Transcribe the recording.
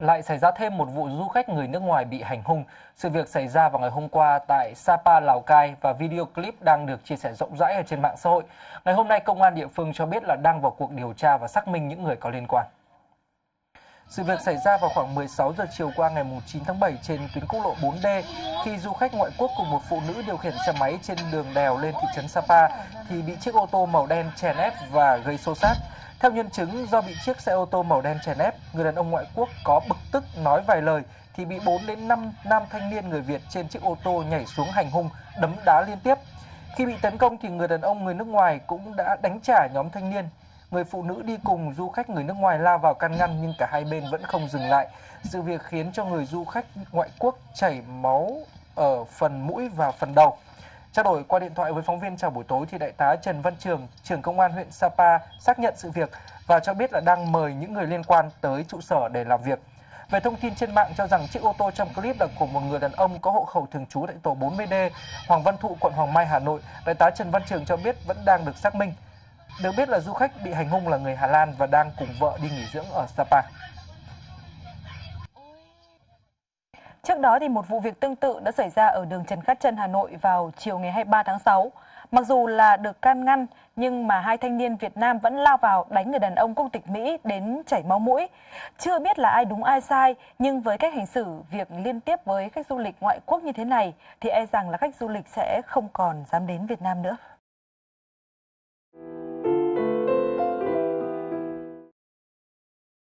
lại xảy ra thêm một vụ du khách người nước ngoài bị hành hung. Sự việc xảy ra vào ngày hôm qua tại Sapa, Lào Cai và video clip đang được chia sẻ rộng rãi ở trên mạng xã hội. Ngày hôm nay, công an địa phương cho biết là đang vào cuộc điều tra và xác minh những người có liên quan. Sự việc xảy ra vào khoảng 16 giờ chiều qua ngày 9 tháng 7 trên tuyến quốc lộ 4D khi du khách ngoại quốc cùng một phụ nữ điều khiển xe máy trên đường đèo lên thị trấn Sapa thì bị chiếc ô tô màu đen chèn ép và gây xô xát. Theo nhân chứng, do bị chiếc xe ô tô màu đen chèn ép, người đàn ông ngoại quốc có bực tức nói vài lời thì bị 4 đến 5 nam thanh niên người Việt trên chiếc ô tô nhảy xuống hành hung, đấm đá liên tiếp. Khi bị tấn công thì người đàn ông người nước ngoài cũng đã đánh trả nhóm thanh niên. Người phụ nữ đi cùng du khách người nước ngoài lao vào can ngăn nhưng cả hai bên vẫn không dừng lại. Sự việc khiến cho người du khách ngoại quốc chảy máu ở phần mũi và phần đầu. Trao đổi qua điện thoại với phóng viên Chào buổi tối thì Đại tá Trần Văn Trường, trưởng công an huyện Sapa xác nhận sự việc và cho biết là đang mời những người liên quan tới trụ sở để làm việc. Về thông tin trên mạng cho rằng chiếc ô tô trong clip là của một người đàn ông có hộ khẩu thường trú tại tổ 40D, Hoàng Văn Thụ, quận Hoàng Mai, Hà Nội, Đại tá Trần Văn Trường cho biết vẫn đang được xác minh. Được biết là du khách bị hành hung là người Hà Lan và đang cùng vợ đi nghỉ dưỡng ở Sapa. Trước đó thì một vụ việc tương tự đã xảy ra ở đường Trần Khát Trân, Hà Nội vào chiều ngày 23 tháng 6. Mặc dù là được can ngăn nhưng mà hai thanh niên Việt Nam vẫn lao vào đánh người đàn ông quốc tịch Mỹ đến chảy máu mũi. Chưa biết là ai đúng ai sai, nhưng với cách hành xử việc liên tiếp với khách du lịch ngoại quốc như thế này thì e rằng là khách du lịch sẽ không còn dám đến Việt Nam nữa.